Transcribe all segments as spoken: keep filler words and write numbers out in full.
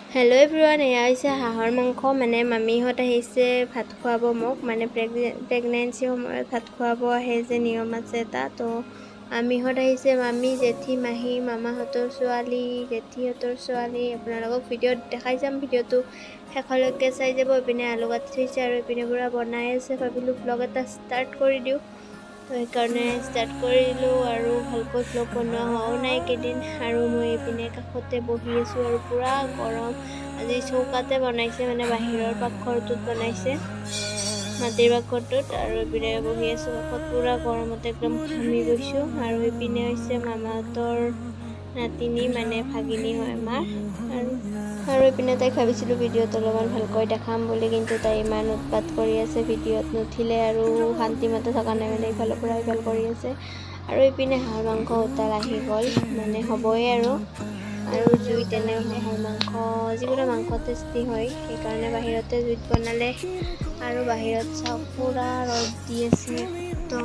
Hello everyone, এয়া হৈছে হাঁহৰ মাংস মানে মামিহঁত আহিছে ভাত খুৱাব মোক মানে প্ৰেগনেন্সি সময়ত ভাত খুৱাব আহে যে নিয়ম আছে এটা তো মামিহঁত আহিছে মামি জেঠি মাহী মামাহঁতৰ ছোৱালী জেঠিহঁতৰ ছোৱালী আপোনালোকক ভিডিঅ'ত দেখাই যাম ভিডিঅ'টো শেষলৈকে চাই যাব ইপিনে আলু কাটি থৈছে আৰু ইপিনে পুৰা বনাই আছে ভাবিলোঁ ব্লগ এটা ষ্টাৰ্ট কৰি দিওঁ তো সেইকাৰণে ষ্টাৰ্ট কৰি দিলোঁ আৰু ভালকৈ ব্লগ বনোৱা হোৱাও নাই কেইদিন আৰু মই ইপিনে কাষতে বহি আছোঁ আৰু পুৰা গৰম আজি চৌকাতে বনাইছে মানে বাহিৰৰ পাকঘৰটোত বনাইছে মাটিৰ পাকঘৰটোত আৰু ইপিনে বহি আছোঁ কাষত পুৰা গৰমতে একদম ঘামি গৈছোঁ আৰু ইপিনে হৈছে মামাহঁতৰ নাতিনী মানে ভাগিনী হয় আমাৰ আৰু আৰু ইপিনে তাইক ভাবিছিলোঁ ভিডিঅ'ত অলপমান ভালকৈ দেখাম বুলি কিন্তু তাই ইমান উৎপাত কৰি আছে ভিডিঅ'ত নুঠিলে আৰু শান্তিমতে থকা নাই মানে ইফালৰ পৰা ইফাল কৰি আছে আৰু ইপিনে হাঁহৰ মাংস উতাল আহি গ'ল মানে হ'বই আৰু আৰু জুইত এনে হাঁহৰ মাংস যিকোনো মাংস টেষ্টি হয় সেইকাৰণে বাহিৰতে জুইত বনালে আৰু বাহিৰত চাওক পুৰা ৰ'দ দি আছে একদম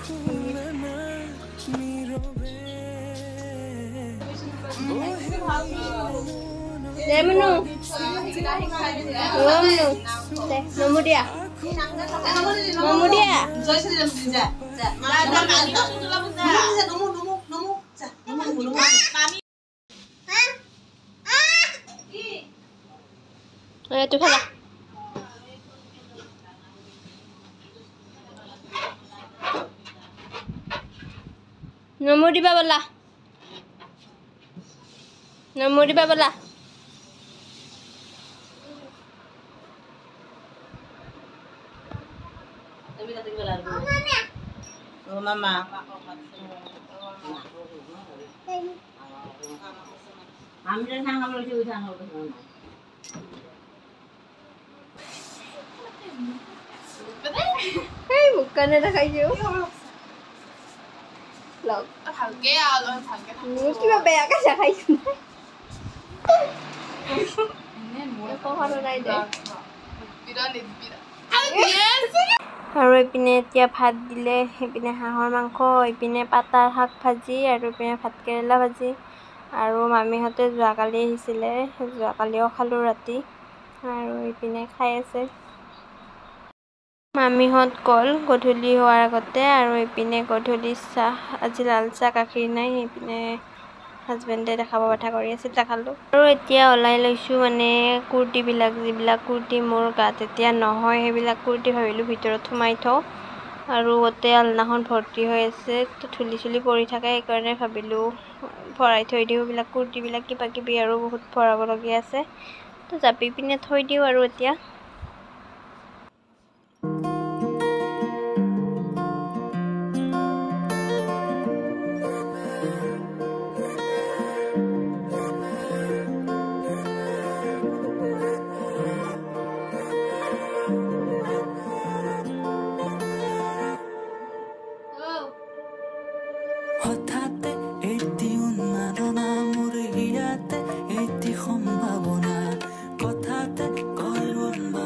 Demonu, Demonu, Nomu dia, Nomu dia. Ayo tu pala. Nomu di bawah lah. Nomu di bawah lah. Oh mama. Ambil sang kamu lucu sang kamu. Hey, bukan ada kayu. Log. Halke ya, lo halke. Mesti berbeda kan ya kayu. Ini mau kau harus naik deh. Bida nih bida. আৰু ইপিনে এতিয়া ভাত দিলে ইপিনে হাঁহৰ মাংস ইপিনে পাতাৰ শাক ভাজি আৰু ইপিনে ভাত কেৰেলা ভাজি আৰু মামিহঁতে যোৱাকালি আহিছিলে যোৱাকালিও খালোঁ ৰাতি আৰু ইপিনে খাই আছে মামিহঁত গ'ল গধূলি হোৱাৰ আগতে আৰু ইপিনে গধূলি চাহ আজি লাল চাহ গাখীৰ নাই ইপিনে হাজবেণ্ডে দেখাব কথা কৰি আছিল দেখালোঁ আৰু এতিয়া ওলাই লৈছোঁ মানে কুৰ্তিবিলাক যিবিলাক কুৰ্তি মোৰ গাত এতিয়া নহয় সেইবিলাক কুৰ্তি ভাবিলোঁ ভিতৰত সোমাই থওঁ আৰু গোটেই আলনাখন ভৰ্তি হৈ আছে তো ধূলি চুলি পৰি থাকে সেইকাৰণে ভাবিলোঁ ভৰাই থৈ দিওঁ এইবিলাক কুৰ্তিবিলাক কিবা কিবি আৰু বহুত ভৰাবলগীয়া আছে তো জাপি পিনে থৈ দিওঁ আৰু এতিয়া হঠাতে এটি উন্মাদনা মোৰ হিয়াতে এটি সম্ভাৱনা কথাতে কয়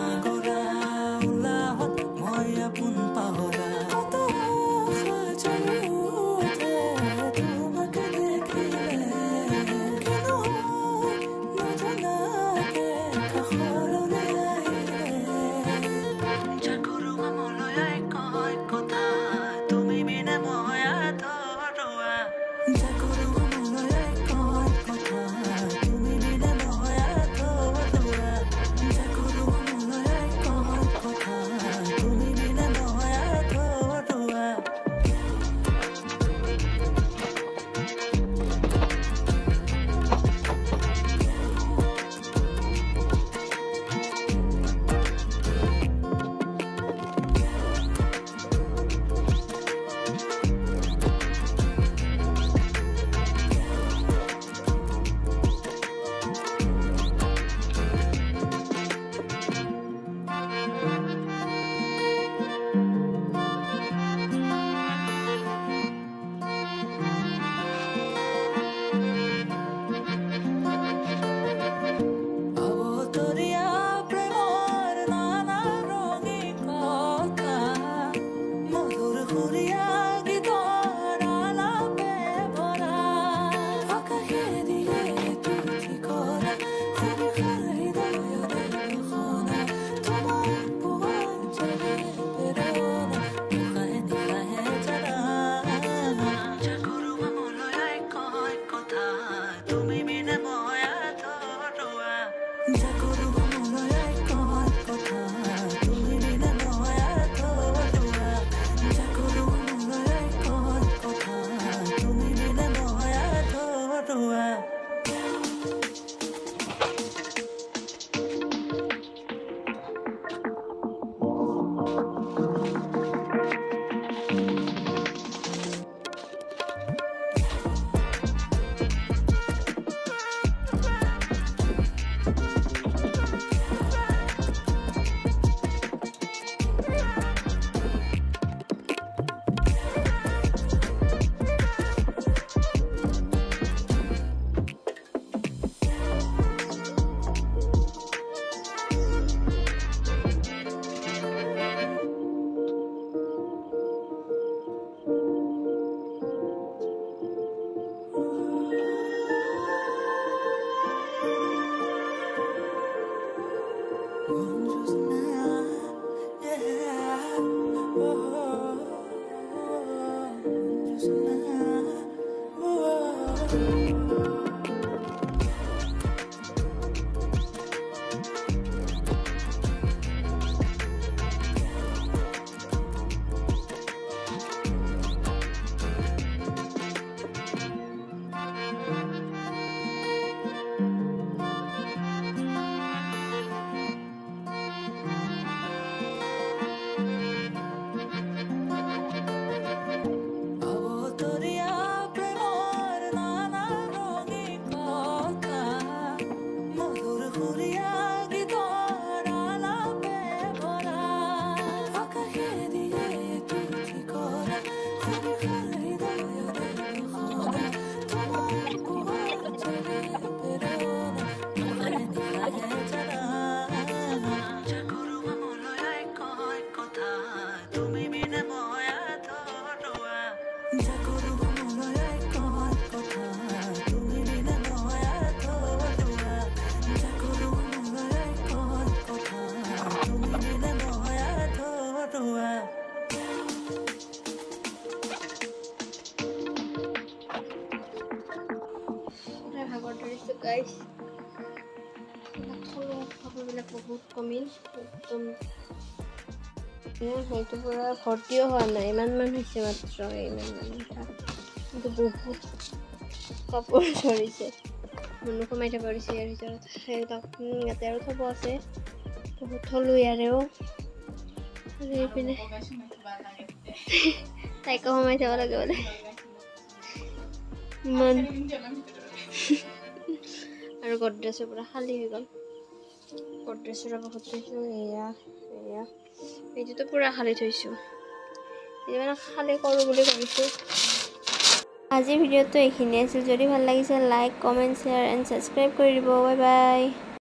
কাপোৰবিলাক বহুত কমিল একদম সেইটো পৰা ভৰ্তিও হোৱা নাই ইমান মান হৈছে মাত্ৰ ইমান মান কিন্তু বহুত কাপোৰ ধৰিছে মনো কমাই থব পাৰিছে ইয়াৰ ভিতৰত সেই ইয়াতে আৰু থব আছে বহুত থলো ইয়াৰেও এইপিনে তাইকো সোমাই থব লাগে বোলে ইমান আৰু গড্ৰেজৰ পৰা খালী হৈ গ'ল গড্ৰেজৰ বহুত থৈছোঁ এয়া এয়া এইটোতো পুৰা খালী থৈছোঁ এতিয়া মানে খালী কৰোঁ বুলি ভাবিছোঁ আজিৰ ভিডিঅ'টো এইখিনিয়ে আছিল যদি ভাল লাগিছে like comment share and subscribe কৰি দিব বাই বাই